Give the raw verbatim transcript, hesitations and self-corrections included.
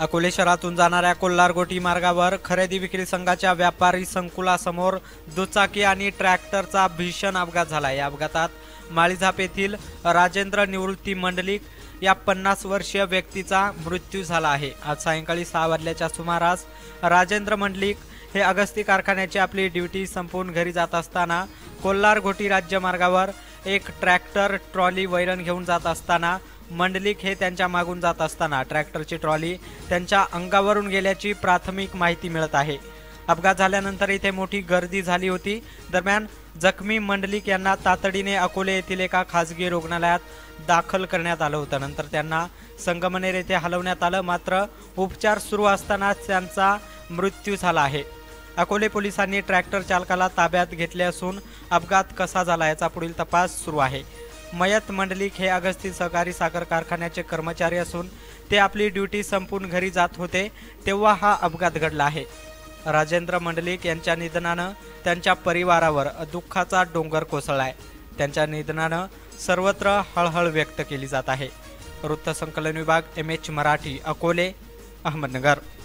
अकोले शहरातून जाणाऱ्या कोल्हार-गोटी मार्गावर खरेदी विक्री संघाच्या व्यापारी संकुलासमोर दुचाकी आणि ट्रॅक्टरचा भीषण अपघात झाला। या अपघातात माळीझाप येथील राजेंद्र निवृत्ती मंडलिक या पन्नास वर्षीय व्यक्तीचा मृत्यू झाला आहे। आज सायंकाळी सहा वाजल्याच्या सुमारास राजेंद्र मंडलिक हे अगस्ती कारखान्याची आपली ड्युटी संपवून घरी जात असताना कोल्हार-गोटी राज्य मार्गावर एक ट्रॅक्टर ट्रॉली वैरण घेऊन जात असताना मंडलिक हे त्यांच्या मागून जात असताना ट्रॅक्टरची ट्रॉली त्यांच्या अंगावरून गेल्याची प्राथमिक माहिती मिळत आहे। अपघात झाल्यानंतर इथे मोठी गर्दी झाली होती। दरम्यान जखमी मंडलिक यांना तातडीने अकोले येथील एका खासगी रुग्णालयात दाखल करण्यात आलं होतं। नंतर त्यांना संगमनेर येथे हलवण्यात आलं, मात्र उपचार सुरू असतानाच त्यांचा मृत्यू झाला आहे। अकोले पोलिसांनी ट्रॅक्टर चालकाला ताब्यात घेतले असून अपघात कसा झाला याचा पुढील तपास सुरू आहे। मयत मंडलिक हे अगस्ती सहकारी साखर कारखान्याचे कर्मचारी असून ते आपली ड्युटी संपून घरी जात होते तेव्हा हा अपघात घडला आहे। राजेंद्र मंडलिक यांच्या निधनानं त्यांच्या परिवारावर दुःखाचा डोंगर कोसळलाय। त्यांच्या निधनानं सर्वत्र हळहळ व्यक्त केली जात आहे। वृत्तसंकलन विभाग एम एच मराठी, अकोले, अहमदनगर।